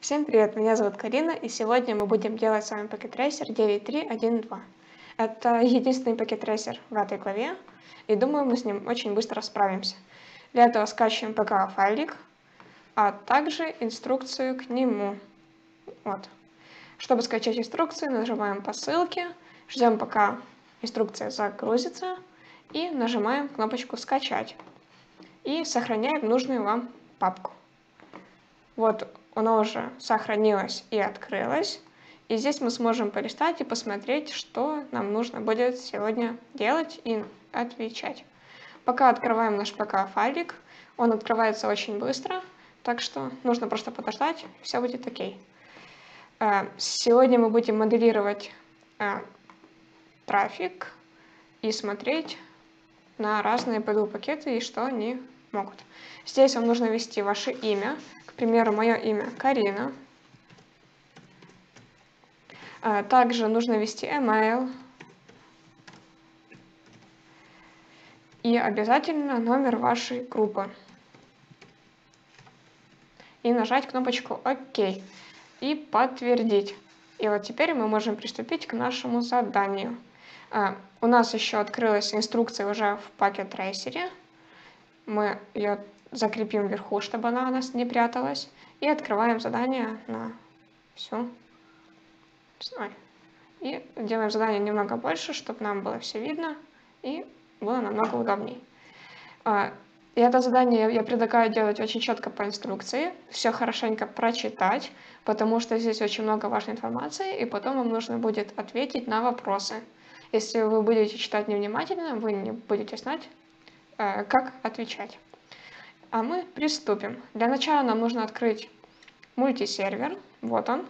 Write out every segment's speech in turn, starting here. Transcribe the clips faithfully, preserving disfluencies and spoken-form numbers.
Всем привет, меня зовут Карина, и сегодня мы будем делать с вами Packet Tracer девять три один два. Это единственный Packet Tracer в этой главе, и думаю, мы с ним очень быстро справимся. Для этого скачиваем пэ ка файлик, а также инструкцию к нему. Вот. Чтобы скачать инструкцию, нажимаем по ссылке, ждем, пока инструкция загрузится, и нажимаем кнопочку «Скачать». И сохраняем нужную вам папку. Вот она уже сохранилась и открылась. И здесь мы сможем полистать и посмотреть, что нам нужно будет сегодня делать и отвечать. Пока открываем наш пэ ка файлик, он открывается очень быстро, так что нужно просто подождать, все будет окей. Сегодня мы будем моделировать трафик и смотреть на разные пэ дэ у-пакеты и что они могут. Здесь вам нужно ввести ваше имя. К примеру, мое имя Карина. Также нужно ввести email. И обязательно номер вашей группы. И нажать кнопочку «Ок» и подтвердить. И вот теперь мы можем приступить к нашему заданию. У нас еще открылась инструкция уже в Packet Tracer. Мы ее закрепим вверху, чтобы она у нас не пряталась. И открываем задание на всю. И делаем задание немного больше, чтобы нам было все видно и было намного удобнее. И это задание я предлагаю делать очень четко по инструкции, все хорошенько прочитать, потому что здесь очень много важной информации, и потом вам нужно будет ответить на вопросы. Если вы будете читать невнимательно, вы не будете знать, как отвечать. А мы приступим. Для начала нам нужно открыть мультисервер. Вот он.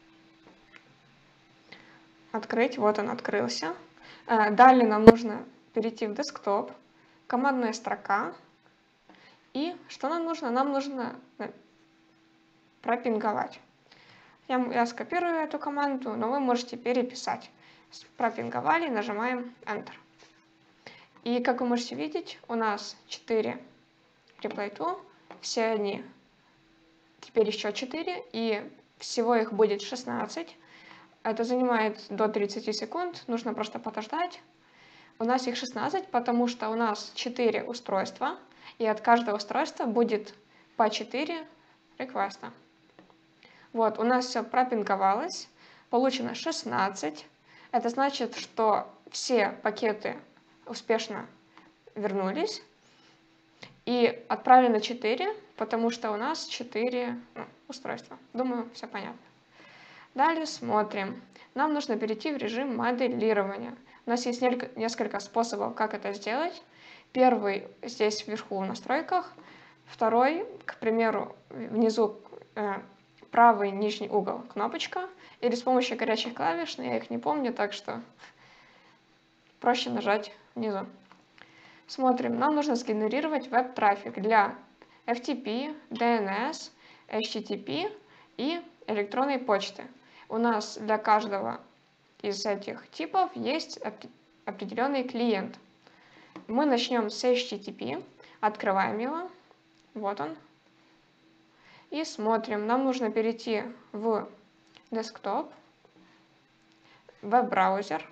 Открыть. Вот он открылся. Далее нам нужно перейти в десктоп. Командная строка. И что нам нужно? Нам нужно пропинговать. Я, я скопирую эту команду, но вы можете переписать. Пропинговали, нажимаем Enter. И как вы можете видеть, у нас четыре replay to, все они, теперь еще четыре, и всего их будет шестнадцать. Это занимает до тридцати секунд, нужно просто подождать. У нас их шестнадцать, потому что у нас четыре устройства, и от каждого устройства будет по четыре реквеста. Вот, у нас все пропинговалось, получено шестнадцать. Это значит, что все пакеты успешно вернулись. И отправлено четыре, потому что у нас четыре ну, устройства. Думаю, все понятно. Далее смотрим. Нам нужно перейти в режим моделирования. У нас есть несколько способов, как это сделать. Первый здесь вверху в настройках. Второй, к примеру, внизу э, правый нижний угол кнопочка. Или с помощью горячих клавиш, но я их не помню, так что проще нажать внизу. Смотрим, нам нужно сгенерировать веб-трафик для эф ти пи, ди эн эс, эйч ти ти пи и электронной почты. У нас для каждого из этих типов есть определенный клиент. Мы начнем с эйч ти ти пи, открываем его, вот он, и смотрим. Нам нужно перейти в десктоп, веб-браузер,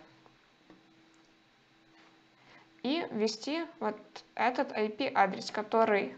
и ввести вот этот ай пи-адрес, который,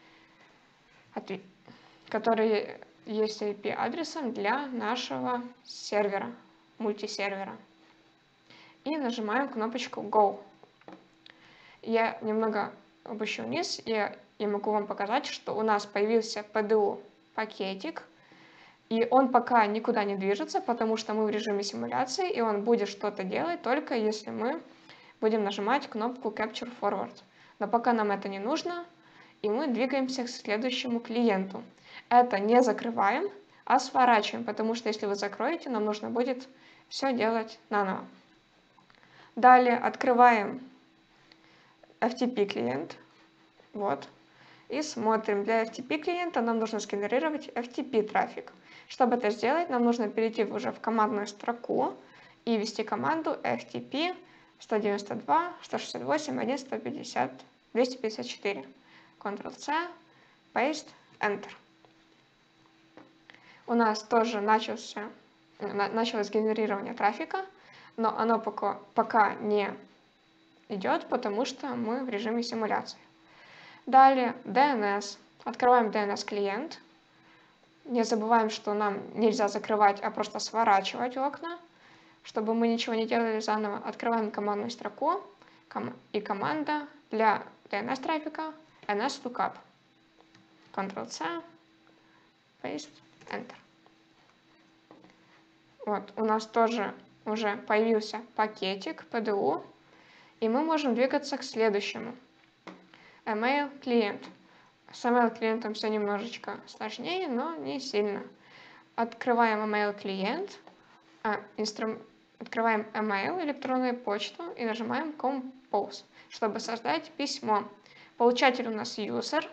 который есть ай пи-адресом для нашего сервера, мультисервера. И нажимаем кнопочку Go. Я немного опущу вниз, и я могу вам показать, что у нас появился пэ дэ у-пакетик, и он пока никуда не движется, потому что мы в режиме симуляции, и он будет что-то делать только если мы будем нажимать кнопку Capture Forward. Но пока нам это не нужно, и мы двигаемся к следующему клиенту. Это не закрываем, а сворачиваем, потому что если вы закроете, нам нужно будет все делать наново. Далее открываем эф ти пи клиент. Вот. И смотрим. Для эф ти пи клиента нам нужно сгенерировать эф ти пи трафик. Чтобы это сделать, нам нужно перейти уже в командную строку и ввести команду эф ти пи сто девяносто два, сто шестьдесят восемь, один, сто пятьдесят, двести пятьдесят четыре. контрол-C, Paste, Enter. у нас тоже начался, началось генерирование трафика, но оно пока, пока не идет, потому что мы в режиме симуляции. Далее ди эн эс. Открываем ди эн эс-клиент. Не забываем, что нам нельзя закрывать, а просто сворачивать окна, чтобы мы ничего не делали заново. Открываем командную строку и команда для ди эн эс-трафика эн эс lookup. контрол-C, Paste, Enter. Вот, у нас тоже уже появился пакетик пи ди ю, и мы можем двигаться к следующему. Email клиент. С email клиентом все немножечко сложнее, но не сильно. Открываем email клиент, а, инстру... открываем email, электронную почту, и нажимаем Compose, чтобы создать письмо. Получатель у нас user.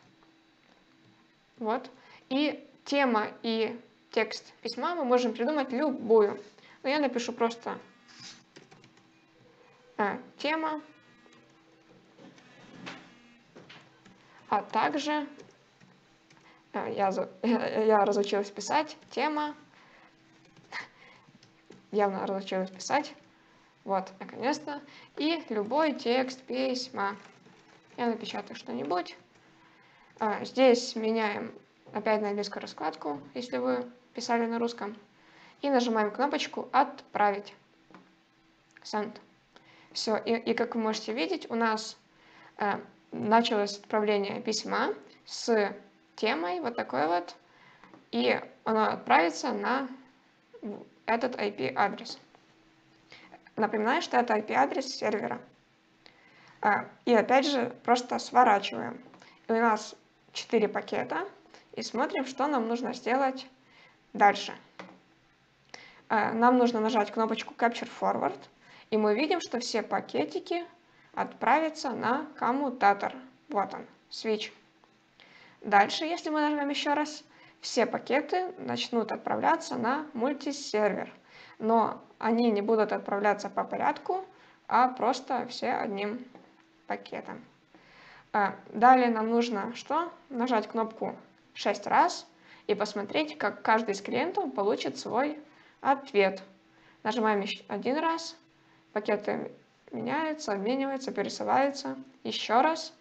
Вот. И тема и текст письма мы можем придумать любую. Но я напишу просто а, тема, а также а, я, я разучилась писать тема, явно разучилась писать, вот, наконец-то, и любой текст письма. Я напечатаю что-нибудь. А, здесь меняем опять на английскую раскладку, если вы писали на русском, и нажимаем кнопочку «Отправить». Send. Все, и, и как вы можете видеть, у нас э, началось отправление письма с темой вот такой вот, и оно отправится на этот ай пи-адрес. Напоминаю, что это ай пи-адрес сервера. А, и опять же, просто сворачиваем. И у нас четыре пакета, и смотрим, что нам нужно сделать дальше. А, нам нужно нажать кнопочку Capture Forward, и мы видим, что все пакетики отправятся на коммутатор. Вот он, switch. Дальше, если мы нажмем еще раз, все пакеты начнут отправляться на мультисервер. Но они не будут отправляться по порядку, а просто все одним пакетом. Далее нам нужно что? Нажать кнопку шесть раз и посмотреть, как каждый из клиентов получит свой ответ. Нажимаем еще один раз, пакеты меняются, обмениваются, пересылаются. Еще раз.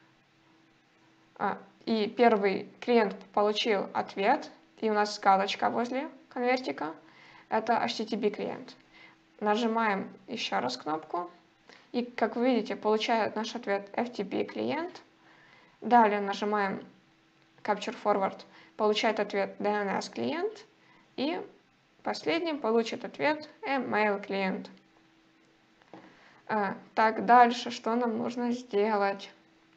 И первый клиент получил ответ, и у нас галочка возле конвертика. Это эйч ти ти пи клиент. Нажимаем еще раз кнопку, и, как вы видите, получает наш ответ эф ти пи клиент. Далее нажимаем Capture Forward, получает ответ ди эн эс клиент, и последним получит ответ Email клиент. Так, дальше что нам нужно сделать?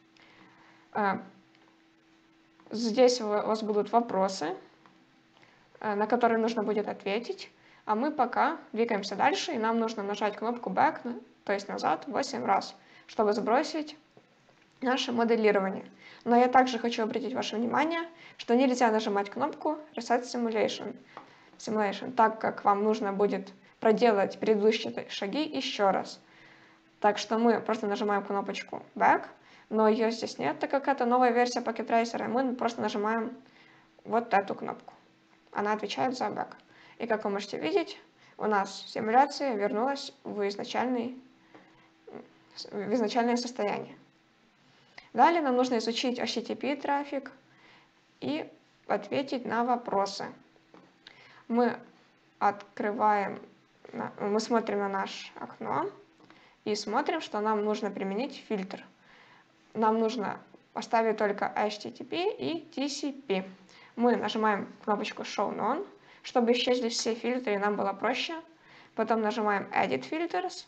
Здесь у вас будут вопросы, на которые нужно будет ответить, а мы пока двигаемся дальше, и нам нужно нажать кнопку Back, то есть назад, восемь раз, чтобы сбросить наше моделирование. Но я также хочу обратить ваше внимание, что нельзя нажимать кнопку Reset Simulation, Simulation, так как вам нужно будет проделать предыдущие шаги еще раз. Так что мы просто нажимаем кнопочку Back, но ее здесь нет, так как это новая версия Packet Tracer, и мы просто нажимаем вот эту кнопку. Она отвечает за Back. И как вы можете видеть, у нас симуляция вернулась в, изначальный, в изначальное состояние. Далее нам нужно изучить эйч ти ти пи трафик и ответить на вопросы. Мы открываем, мы смотрим на наше окно и смотрим, что нам нужно применить фильтр. Нам нужно поставить только эйч ти ти пи и ти си пи. Мы нажимаем кнопочку Show None, чтобы исчезли все фильтры, и нам было проще. Потом нажимаем Edit Filters.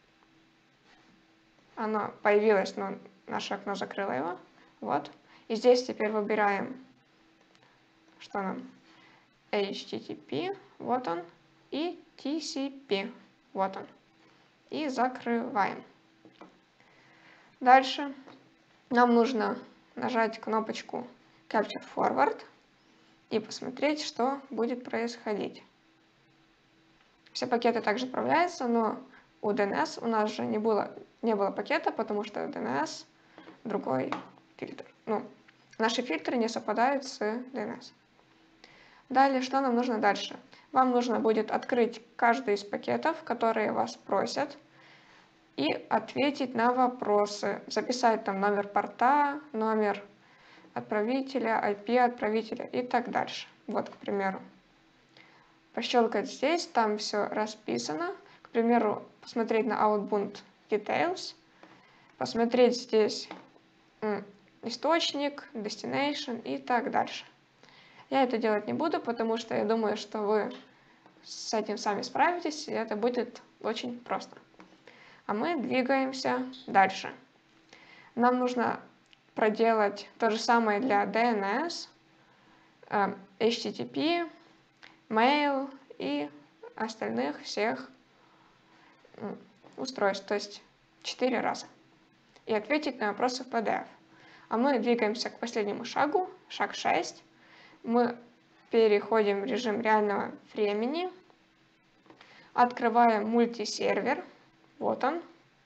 Оно появилось, но наше окно закрыло его. Вот. И здесь теперь выбираем, что нам? эйч ти ти пи, вот он, и ти си пи, вот он. И закрываем. Дальше нам нужно нажать кнопочку Capture Forward и посмотреть, что будет происходить. Все пакеты также отправляются, но у ди эн эс у нас же не было, не было пакета, потому что у ди эн эс другой фильтр. Ну, наши фильтры не совпадают с ди эн эс. Далее, что нам нужно дальше? Вам нужно будет открыть каждый из пакетов, которые вас просят, и ответить на вопросы. Записать там номер порта, номер отправителя, ай пи отправителя и так дальше. Вот, к примеру. Пощелкать здесь, там все расписано. К примеру, посмотреть на Outbound Details, посмотреть здесь источник, destination и так дальше. Я это делать не буду, потому что я думаю, что вы с этим сами справитесь, и это будет очень просто. А мы двигаемся дальше. Нам нужно проделать то же самое для ди эн эс, эйч ти ти пи, mail и остальных всех устройств, то есть четыре раза. И ответить на вопросы в пи ди эф. А мы двигаемся к последнему шагу, шаг шесть. Мы переходим в режим реального времени, открываем мультисервер, вот он,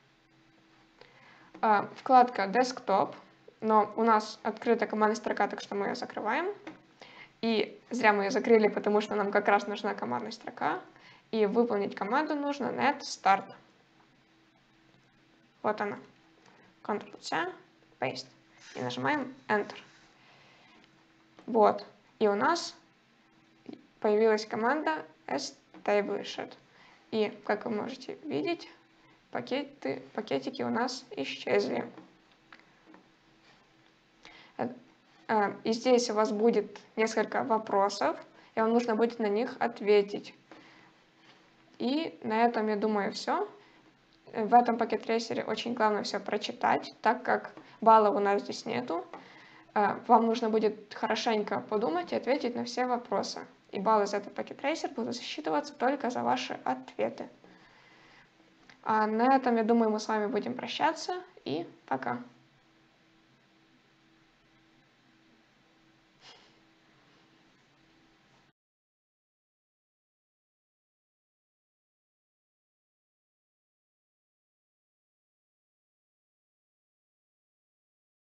вкладка Desktop, но у нас открыта командная строка, так что мы ее закрываем. И зря мы ее закрыли, потому что нам как раз нужна командная строка. И выполнить команду нужно net start. Вот она. контрол-C, paste. И нажимаем Enter. Вот. И у нас появилась команда established. И, как вы можете видеть, пакеты, пакетики у нас исчезли. И здесь у вас будет несколько вопросов, и вам нужно будет на них ответить. И на этом, я думаю, все. В этом пакет-трейсере очень главное все прочитать, так как баллов у нас здесь нету. Вам нужно будет хорошенько подумать и ответить на все вопросы. И баллы за этот пакет-трейсер будут засчитываться только за ваши ответы. А на этом, я думаю, мы с вами будем прощаться. И пока.